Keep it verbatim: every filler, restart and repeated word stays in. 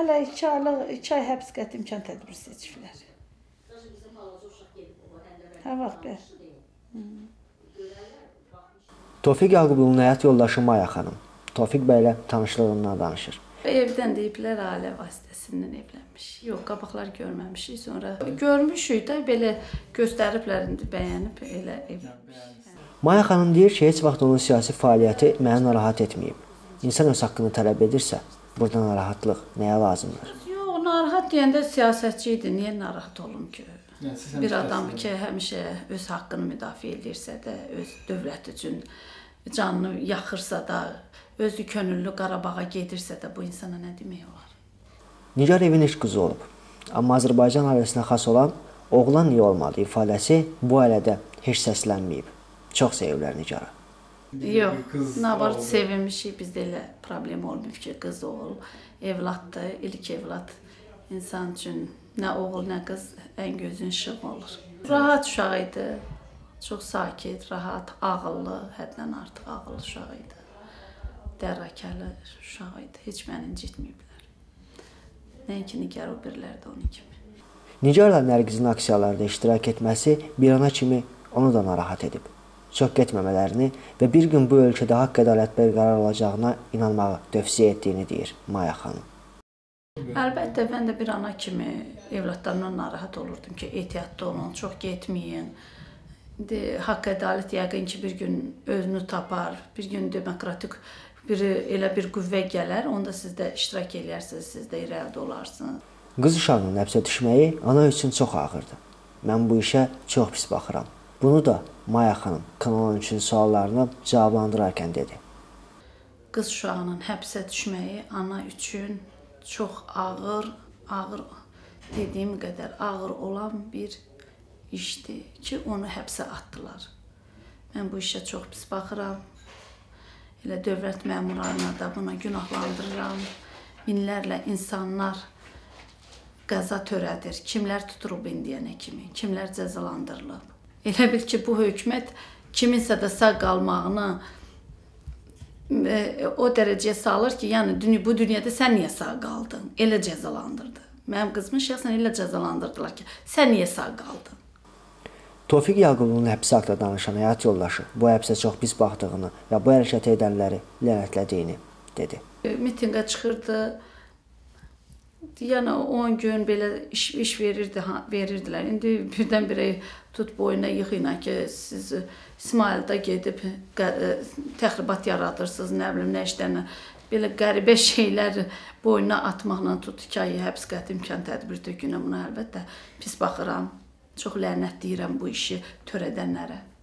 hələ iki aylıq, iki ay həbs qəti imkan tədbiri seçiblər. Hə vaxt bəli. Tofiq Yaqublu'nun həyat yoldaşı Maya xanım Tofiq bəylə tanışlığından danışır. Evdən deyiblər, ailə vasitəsindən evlənmiş. Yox, qabaqlar görməmişik. Sonra görmüşük də, belə göstəriblər, indi bəyənib elə evlənmiş. Maya xanım deyir ki, heç vaxt onun siyasi fəaliyyəti məni narahat etməyib. İnsan öz haqqını tələb edirsə, burada narahatlıq nəyə lazımdır? Yox, narahat deyəndə siyasətçi idi. Niyə narahat olum ki? Bir adam ki, həmişə öz haqqını müdafiə edirsə də, öz dövlət üçün canını yaxırsa da, özü könüllü Qarabağa gedirsə də, bu insana nə demək olar? Nigar evin ilk qızı olub. Amma Azərbaycan ailəsinə xas olan oğlan niyə olmadı ifadəsi bu ailədə heç səslənməyib. Çox seviblər Nigarı. Yox, nabar sevinmişik, bizdə elə problem olmayıb ki, qız oğul, evladdır, ilk evlad insan üçün nə oğul, nə qız ən gözün işığı olur. Rahat uşaq idi, çox sakit, rahat, ağıllı, həddən artıq ağıllı uşaq idi. Dərrakəli uşaq idi, heç məni incitməyiblər. Nəinki Nigar o birlər də onun kimi. Nigarla Nərgizin aksiyalarda iştirak etməsi bir ana kimi onu da narahat edib. Çox getməmələrini və bir gün bu ölkədə haqq ədalət bərqərar olacağına inanmağı tövsiyə etdiyini deyir Maya xanım. Əlbəttə, mən də bir ana kimi evladlarımdan narahat olurdum ki, ehtiyatlı olun, çox getməyin. Haqq ədalət yəqin ki, bir gün özünü tapar, bir gün demokratik bir, elə bir qüvvə gələr, onda siz də iştirak edərsiniz, siz də irəlidə olarsınız. Qız uşağının həbsə düşməyi ana üçün çox ağırdı. Mən bu işə çox pis baxıram. Bunu da Maya xanım Kanal on üçün suallarını cavablandırarkən dedi. Qız uşağının həbsə düşməyi ana üçün çox ağır, ağır dediyim qədər ağır olan bir işdir ki, onu həbsə atdılar. Mən bu işə çox pis baxıram. Elə dövlət məmurlarına da buna günahlandırıram. Minlərlə insanlar qəza törədir. Kimlər tutulub indiyənə kimi, kimlər cəzalandırılıb. Elə bil ki, bu hökumət kiminsə də sağ qalmağını o dərəcəyə salır ki, yəni bu dünyada sən niyə sağ qaldın? Elə cəzalandırdı. Mənim qızımı şəxsən elə cəzalandırdılar ki, sən niyə sağ qaldın? Tofiq Yaqublu'nun həbsi haqqında danışan həyat yoldaşı bu həbsə çox pis baxdığını və bu hərəkət edənləri lənətlədiyini dedi. Mitinqə çıxırdı, yəni on gün belə iş, iş verirdi, verirdilər. İndi birdən-birə tut boyuna yıxıyla ki, siz İsmail'da gedib təxribat yaradırsınız, nə bilim, nə işlərlə. Belə qəribə şeylər boynuna atmaqla tut iki ay həbs qəti imkan tədbiri tökünə buna əlbəttə pis baxıram. Çox lənət deyirəm bu işi törədənlərə.